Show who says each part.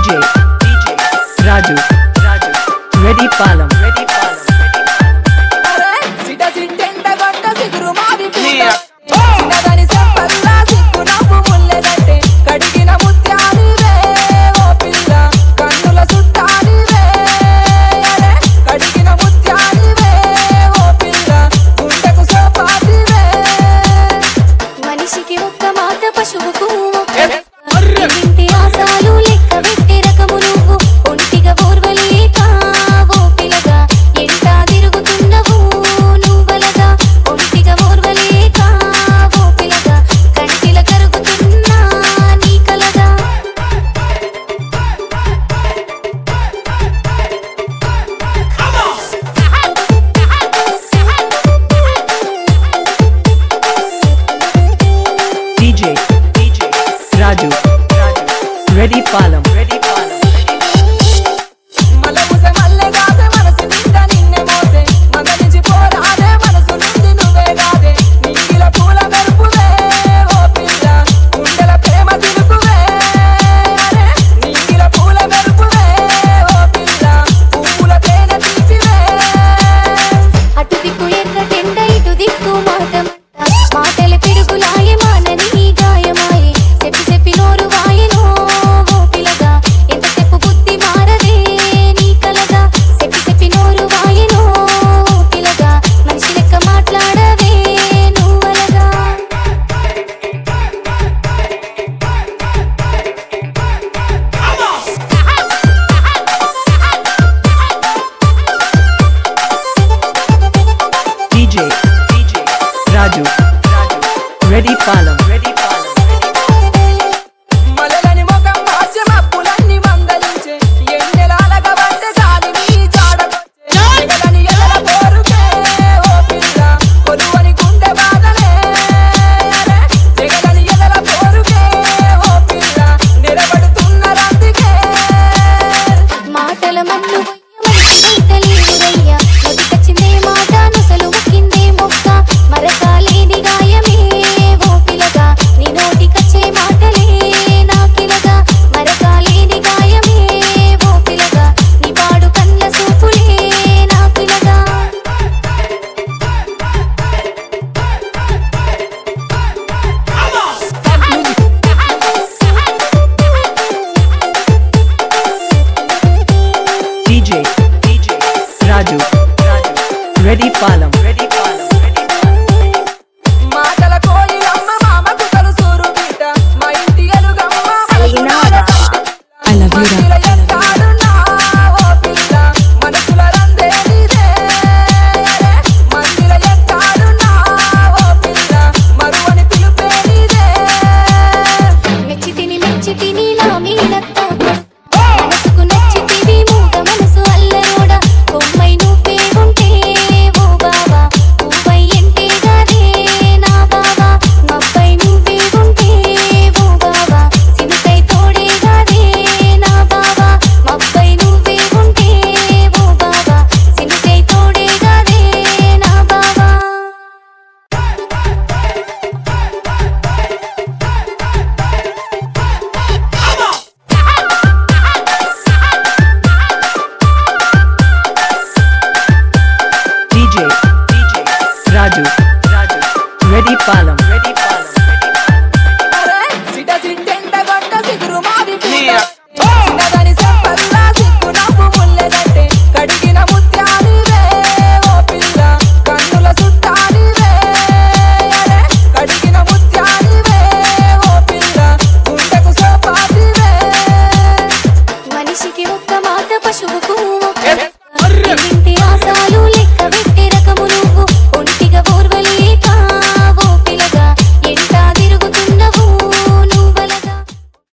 Speaker 1: DJ Raju Ready Palam
Speaker 2: Sita sintenda gotta siguru mavi puta sinadani sappalla sikku navu mulle gatte kadigina mutyalive o pilla kannula suttalive are kadigina mutyalive o pilla gundaku sopative manishiki okka maata pashuvuku ఇంటి ఆసాలు లెక్క వెట్టి రకము నువ్వు ఒంటిగా ఓర్వలేక ఓ పిల్లగా ఎంత తిరుగుతున్నవు నువ్వలగా ఒంటిగా ఓర్వలేక ఓ పిల్లగా కంటిల కరుగుతున్నా నీ కలగా
Speaker 1: DJ Raju Ready Palam
Speaker 2: మలముస మల్లెగాసే మనసు నిండా నిన్నే మోసే మందలించి పోరాదే మనసు నుండి నువ్వే గాదే నీల పూల మెరుపువే ఓ పిల్ల గుండెల ప్రేమ సిలుకువే అరే నీల పూల మెరుపువే ఓ పిల్ల పూల తేనె తీపివే అటు దిక్కు ఎర్ర టెండ ఇటు దిక్కు మాటల పిడుగులాయే మానని గాయమాయే చెప్పి చెప్పి నోరు వాయనో ఓ పిల్లగా ఎంతసేపు బుద్ధి మారదే నీ కలగా చెప్పి చెప్పి నోరు వాయనో ఓ పిల్లగా మనిషి లెక్క మాట్లాడవే నువ్వలగా
Speaker 1: DJ Raju Ready Palam
Speaker 2: మలలని ముఖం మార్చే మప్పులన్నీ మందలించే ఎన్నెలాలగా వంటే గాలి నీ జాడకొచ్చే జగలని ఎదల పోరుకే ఓ పిల్ల కొలువని గుండె బాధలే అరే జగలని ఎదల పోరుకే ఓ పిల్ల నిలబడుతున్న రాతికే మాటల మన్ను తెలియదయ్యా నదికొచ్చిందే మాట నొసలు ముక్కిందే మొక్క మరకాలేని గాయమే ఓ పిల్లగా నీ నోటికొచ్చే మాటలే నాకిలగా మరకాలేని గాయమే ఓ పిల్లగా నీ పాడు కళ్ళ సూపులే నాకిలగా
Speaker 1: DJ Raju Ready Palam
Speaker 2: మాటల కోయిలమ్మ మామకు కలుసూరు బిడ్డ మా ఇంటి ఎలుగమ్మ మనసులాల
Speaker 1: I love you
Speaker 2: మదిల ఎంతాడున్నా ఓ పిల్ల మనసుల రందే నీదే అరే మదిల ఎంతాడున్నా ఓ పిల్ల మరువని పిలుపే నీదే మెచ్చి తిని నా మీనత్త మనసుకు నచ్చితివి మూగ మనసు అల్లరోడ కొమ్మై నువ్వే ఉంటే ఓ బావా నువ్వై ఎంటే గాదే నా బావా మబ్బై నువ్వే ఉంటే ఓ బావా సినుకై తోడే గాదే నా బావా మబ్బై నువ్వే ఉంటే ఓ బావా సినుకై తోడే గాదే నా బావా
Speaker 1: DJ Raju Ready Palam